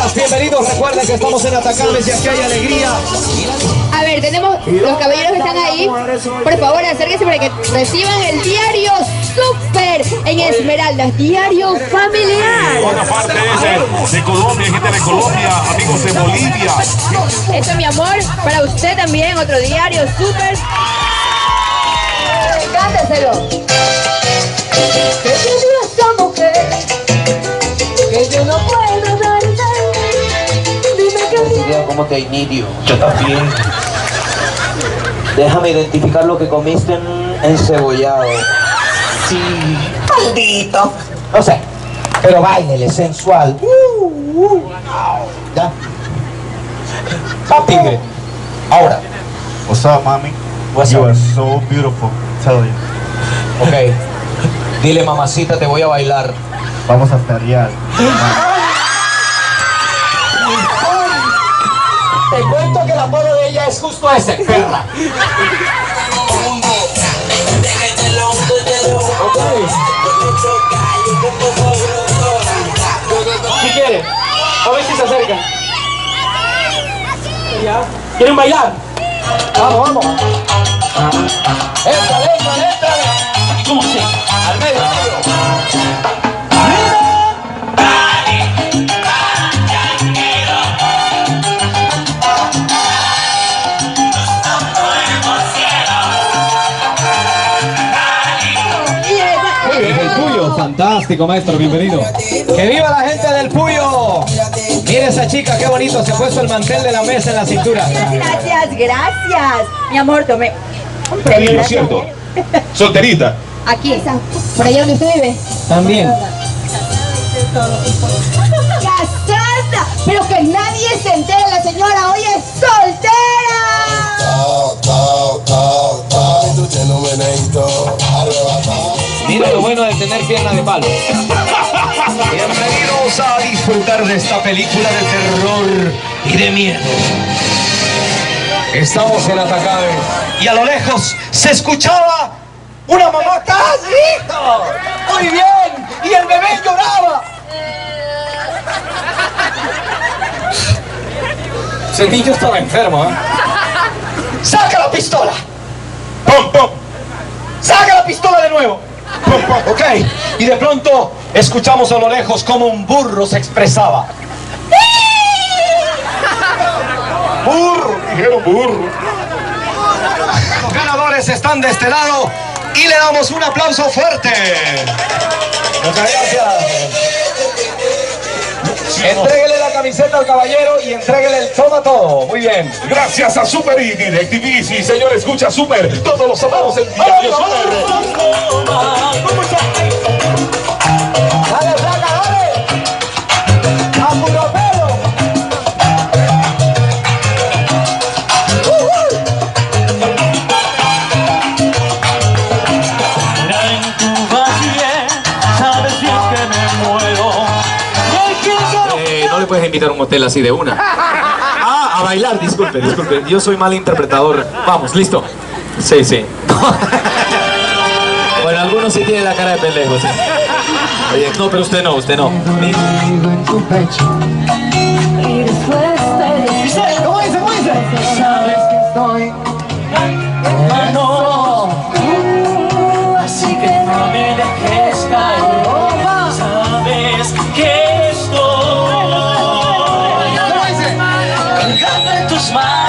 caballeros, bienvenidos. Recuerden que estamos en Atacames y aquí hay alegría. A ver, tenemos los caballeros que están ahí. Por favor, acérquense para que reciban el diario Súper en Esmeraldas, diario familiar. Buena parte de Colombia, gente de Colombia, amigos de Bolivia. Esto, mi amor, para usted también, otro diario Súper. Cántaselo. Que te dio esta mujer que yo no puedo darte. Dime que Idea cómo te inidio. Yo también. Déjame identificar lo que comiste en encebollado. Sí. Maldito. No sé. Pero báilele, sensual. Ya. Tigre. Ahora. What's up, mami? What's You up? are so beautiful. Tell you. Ok. Dile, mamacita, te voy a bailar. Vamos a estallar. Te cuento que el apodo de ella es justo ese, perra. Si quieren, a ver si se acercan. ¿Ya? ¿Quieren bailar? Vamos, vamos. Entra, entra, entra. ¿Cómo se? Al medio, al medio. Muy bien, el Puyo. Fantástico, maestro, bienvenido. ¡Que viva la gente del Puyo! Mira esa chica, qué bonito, se ha puesto el mantel de la mesa en la cintura. Gracias, gracias. Mi amor, tomé un premio. Lo cierto. Solterita. Aquí, por allá donde usted vive. También. ¡Casada! Pero que nadie se entere, la señora hoy es soltera. Mira lo bueno de tener pierna de palo. Bienvenidos a disfrutar de esta película de terror y de miedo. Estamos en Atacames y a lo lejos se escuchaba una mamá ¡Carlito! Muy bien, y el bebé lloraba. Ese niño estaba enfermo, ¿eh? ¡Saca la pistola! ¡Pum, pum! ¡Saca la pistola de nuevo! ¡Pum, pum! Ok, y de pronto escuchamos a lo lejos como un burro se expresaba. ¡Burro! Dijeron burro. Los ganadores están de este lado y le damos un aplauso fuerte. Muchas gracias. Entréguele la camiseta al caballero y entréguele el toma todo. Muy bien. Gracias a Super y DirecTV. Sí, señor, escucha Super. Todos los sábados el diario Super. Dale, flaca, dale. A puro pelo. No le puedes invitar a un hotel así de una. Ah, a bailar, disculpe, disculpe. Yo soy mal interpretador. Vamos, listo. Sí, sí. Bueno, algunos sí tienen la cara de pendejos, sí. Oye, no, pero usted no, usted no. ¿Cómo dice? ¿Cómo dice? sabes que estoy así que no me dejes caer. Sabes que estoy colgando en tus manos.